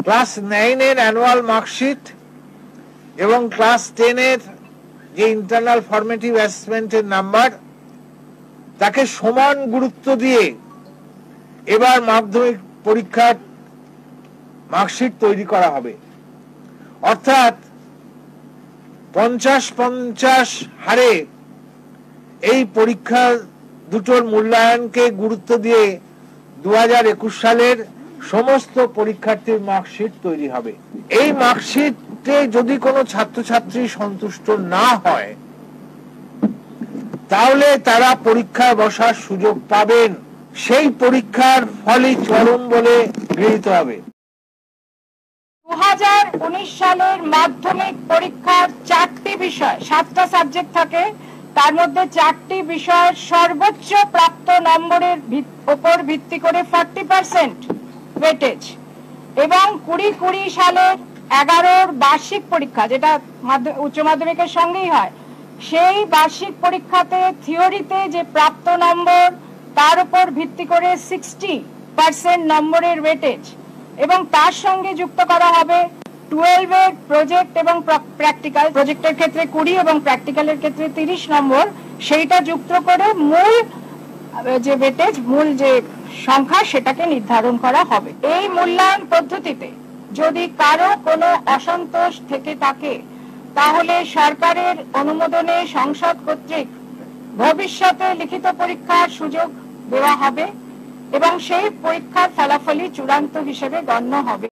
Class 9 এর annual marksheet এবং class 10 এর যে ইন্টারনাল ফরমেটিভ অ্যাসেসমেন্টের নাম্বার তাকে সমান গুরুত্ব দিয়ে এবার মাধ্যমিক পরীক্ষার মার্কশিট তৈরি করা হবে। অর্থাৎ 50-50 হারে এই পরীক্ষা দুটোর মূল্যায়নকে গুরুত্ব দিয়ে 2021 সালের সমস্ত পরীক্ষার্থীর মার্কশিট তৈরি হবে। এই মার্কশিটে যদি কোনো ছাত্রছাত্রী সন্তুষ্ট না হয় তাহলে তারা পরীক্ষায় বসার সুযোগ পাবেন, সেই পরীক্ষার ফলই চরম বলে গৃহীত হবে। 2019 সালের মাধ্যমিক পরীক্ষার 4টি বিষয়, 7টা সাবজেক্ট থাকে, তার মধ্যে 4টি বিষয়ের সর্বোচ্চ প্রাপ্ত নম্বরের উপর ভিত্তি করে 40% ওয়েটেজ এবং 2020 সালের 11 বার্ষিক পরীক্ষা, যেটা উচ্চ মাধ্যমিকের সঙ্গেই হয়, সেই বার্ষিক পরীক্ষাতে থিওরিতে যে প্রাপ্ত নম্বর তার উপর ভিত্তি করে 60% নম্বরের ওয়েটেজ এবং তার সঙ্গে যুক্ত করা হবে 12 এর প্রজেক্ট এবং প্র্যাকটিক্যাল। প্রজেক্টের ক্ষেত্রে 20 এবং প্র্যাকটিক্যালের ক্ষেত্রে 30 নম্বর, সেইটা যুক্ত করে মূল যে ওয়েটেজ, মূল যে সংখ্যা, সেটাকে নির্ধারণ করা হবে। এই মূল্যায়ন পদ্ধতিতে যদি কারো কোনো অসন্তোষ থেকে থাকে তাহলে সরকারের অনুমোদনে সংসদ কর্তৃক ভবিষ্যতে লিখিত পরীক্ষার সুযোগ দেওয়া হবে এবং সেই পরীক্ষার ফলাফলই চূড়ান্ত হিসেবে গণ্য হবে।